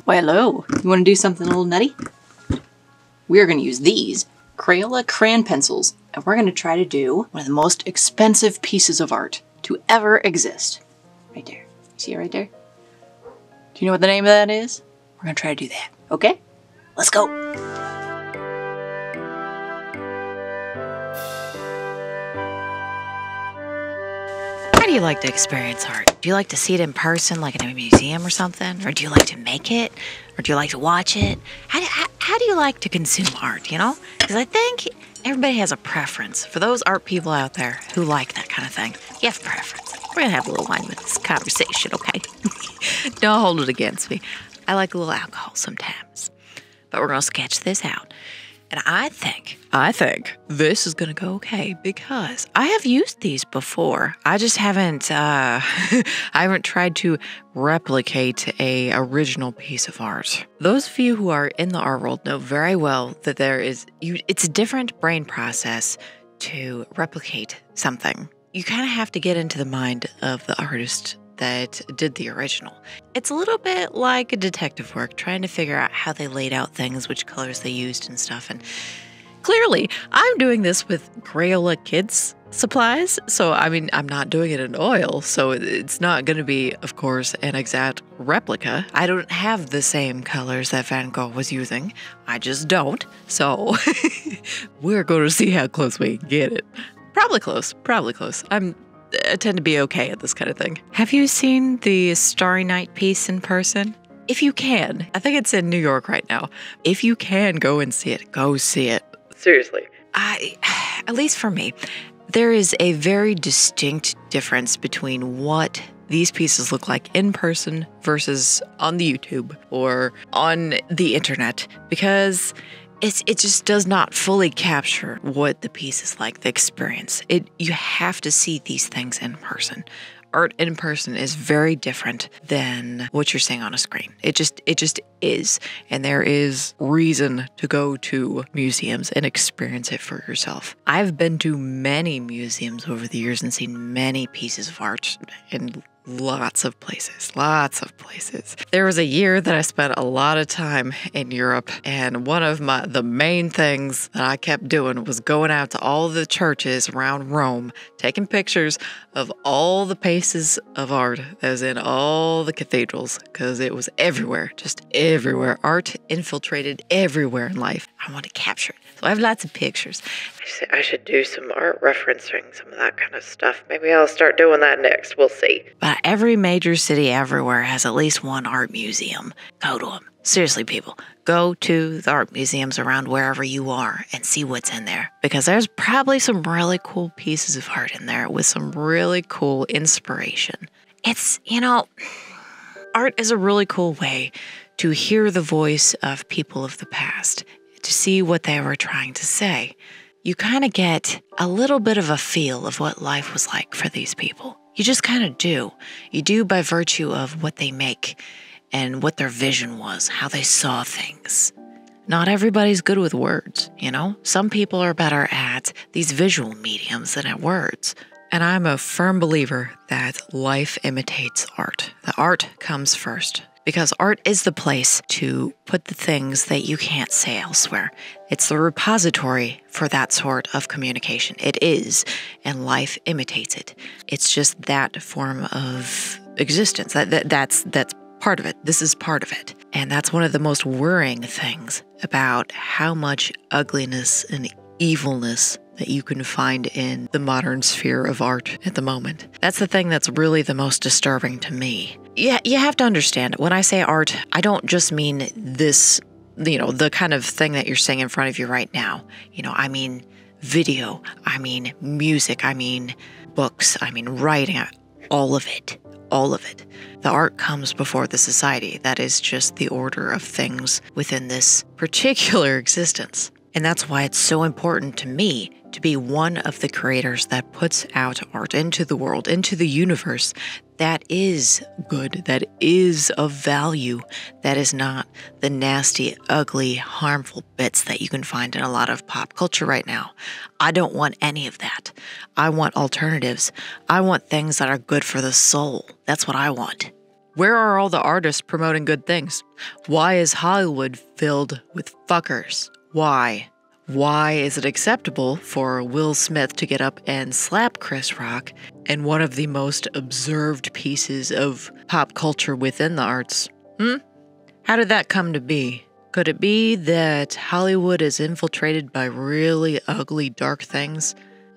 Why, hello. You want to do something a little nutty? We're going to use these Crayola crayon pencils, and we're going to try to do one of the most expensive pieces of art to ever exist. Right there. See it right there? Do you know what the name of that is? We're going to try to do that. Okay? Let's go. How do you like to experience art? Do you like to see it in person, like in a museum or something? Or do you like to make it? Or do you like to watch it? How do you like to consume art, you know? Because I think everybody has a preference. For those art people out there who like that kind of thing, you have a preference. We're going to have a little wine with this conversation, okay? Don't hold it against me. I like a little alcohol sometimes. But we're going to sketch this out. And I think this is going to go okay because I have used these before. I just haven't, I haven't tried to replicate a original piece of art. Those of you who are in the art world know very well that it's a different brain process to replicate something. You kind of have to get into the mind of the artist that did the original. It's a little bit like a detective work, trying to figure out how they laid out things, which colors they used and stuff. And clearly, I'm doing this with Crayola Kids supplies. So, I mean, I'm not doing it in oil, so it's not going to be, of course, an exact replica. I don't have the same colors that Van Gogh was using. I just don't. So, we're going to see how close we can get it. Probably close. I tend to be okay at this kind of thing. Have you seen the Starry Night piece in person? If you can, I think it's in New York right now. If you can go and see it, go see it. Seriously. At least for me, there is a very distinct difference between what these pieces look like in person versus on the YouTube or on the internet, because it just does not fully capture what the piece is like, the experience. You have to see these things in person. Art in person is very different than what you're seeing on a screen. It just is. And there is reason to go to museums and experience it for yourself. I've been to many museums over the years and seen many pieces of art in lots of places. There was a year that I spent a lot of time in Europe, and one of the main things that I kept doing was going out to all the churches around Rome, taking pictures of all the pieces of art that was in all the cathedrals, because it was everywhere, just everywhere. Art infiltrated everywhere in life. I want to capture it. So I have lots of pictures. I should do some art referencing, some of that kind of stuff. Maybe I'll start doing that next. We'll see. But every major city everywhere has at least one art museum. Go to them. Seriously, people, go to the art museums around wherever you are and see what's in there. Because there's probably some really cool pieces of art in there with some really cool inspiration. It's, art is a really cool way to hear the voice of people of the past, to see what they were trying to say. You kind of get a little bit of a feel of what life was like for these people. You just kind of do. You do by virtue of what they make and what their vision was, how they saw things. Not everybody's good with words, Some people are better at these visual mediums than at words. And I'm a firm believer that life imitates art. The art comes first. Because art is the place to put the things that you can't say elsewhere. It's the repository for that sort of communication. It is, and life imitates it. It's just that form of existence. That's part of it. This is part of it. And that's one of the most worrying things about how much ugliness and evilness that you can find in the modern sphere of art at the moment. That's the thing that's really the most disturbing to me. Yeah, you have to understand, when I say art, I don't just mean this, the kind of thing that you're seeing in front of you right now. I mean video, I mean music, I mean books, I mean writing, all of it. All of it. The art comes before the society. That is just the order of things within this particular existence. And that's why it's so important to me to be one of the creators that puts out art into the world, into the universe, that is good, that is of value, that is not the nasty, ugly, harmful bits that you can find in a lot of pop culture right now. I don't want any of that. I want alternatives. I want things that are good for the soul. That's what I want. Where are all the artists promoting good things? Why is Hollywood filled with fuckers? Why? Why is it acceptable for Will Smith to get up and slap Chris Rock in one of the most observed pieces of pop culture within the arts? How did that come to be? Could it be that Hollywood is infiltrated by really ugly, dark things?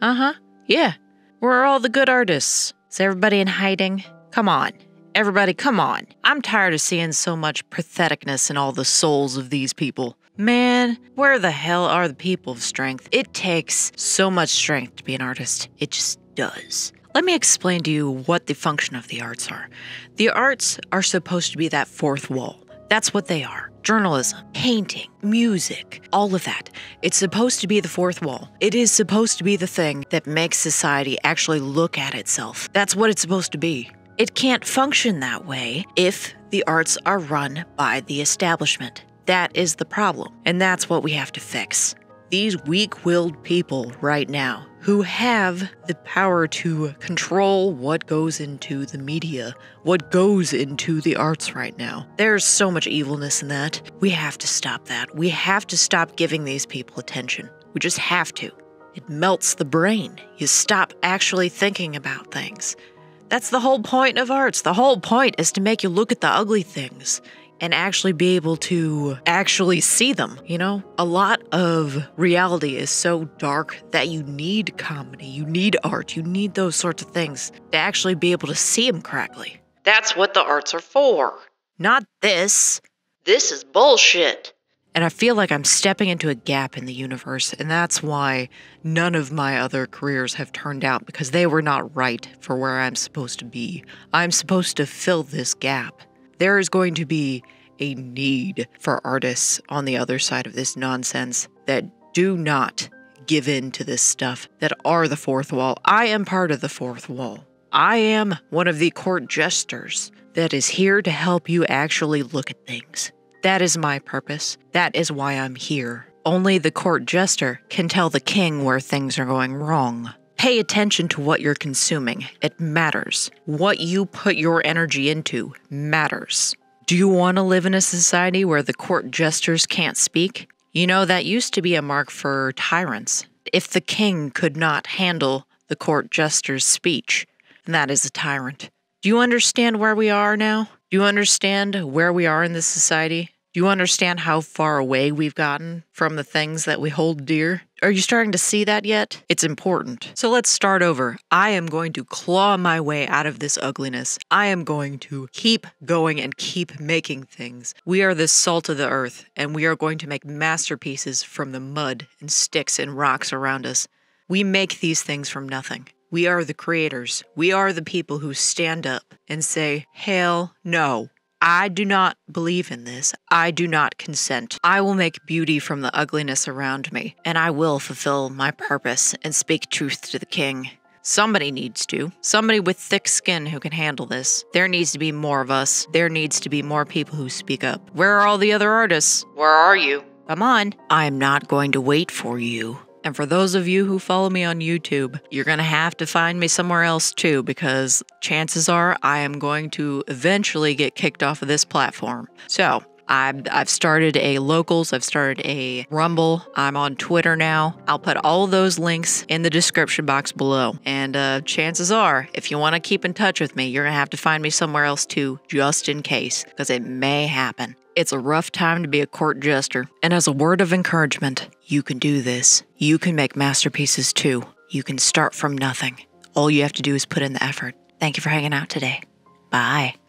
Yeah. Where are all the good artists? Is everybody in hiding? Come on. Everybody, come on. I'm tired of seeing so much patheticness in all the souls of these people. Man, where the hell are the people of strength? It takes so much strength to be an artist. It just does. Let me explain to you what the function of the arts are. The arts are supposed to be that fourth wall. That's what they are. Journalism, painting, music, all of that. It's supposed to be the fourth wall. It is supposed to be the thing that makes society actually look at itself. That's what it's supposed to be. It can't function that way if the arts are run by the establishment. That is the problem, and that's what we have to fix. These weak-willed people right now who have the power to control what goes into the media, what goes into the arts right now. There's so much evilness in that. We have to stop that. We have to stop giving these people attention. We just have to. It melts the brain. You stop actually thinking about things. That's the whole point of arts. The whole point is to make you look at the ugly things and actually be able to actually see them, you know? A lot of reality is so dark that you need comedy, you need art, you need those sorts of things to actually be able to see them correctly. That's what the arts are for. Not this. This is bullshit. And I feel like I'm stepping into a gap in the universe, and that's why none of my other careers have turned out, because they were not right for where I'm supposed to be. I'm supposed to fill this gap. There is going to be a need for artists on the other side of this nonsense that do not give in to this stuff, that are the fourth wall. I am part of the fourth wall. I am one of the court jesters that is here to help you actually look at things. That is my purpose. That is why I'm here. Only the court jester can tell the king where things are going wrong. Pay attention to what you're consuming. It matters. What you put your energy into matters. Do you want to live in a society where the court jesters can't speak? You know, that used to be a mark for tyrants. If the king could not handle the court jester's speech, then that is a tyrant. Do you understand where we are now? Do you understand where we are in this society? Do you understand how far away we've gotten from the things that we hold dear? Are you starting to see that yet? It's important. So let's start over. I am going to claw my way out of this ugliness. I am going to keep going and keep making things. We are the salt of the earth, and we are going to make masterpieces from the mud and sticks and rocks around us. We make these things from nothing. We are the creators. We are the people who stand up and say, hell no. I do not believe in this. I do not consent. I will make beauty from the ugliness around me, and I will fulfill my purpose and speak truth to the king. Somebody needs to. Somebody with thick skin who can handle this. There needs to be more of us. There needs to be more people who speak up. Where are all the other artists? Where are you? Come on. I am not going to wait for you. And for those of you who follow me on YouTube, you're going to have to find me somewhere else too, because chances are I am going to eventually get kicked off of this platform. So I've started a Locals, I've started a Rumble, I'm on Twitter now. I'll put all of those links in the description box below. And chances are, if you want to keep in touch with me, you're going to have to find me somewhere else too, just in case, because it may happen. It's a rough time to be a court jester. And as a word of encouragement, you can do this. You can make masterpieces too. You can start from nothing. All you have to do is put in the effort. Thank you for hanging out today. Bye.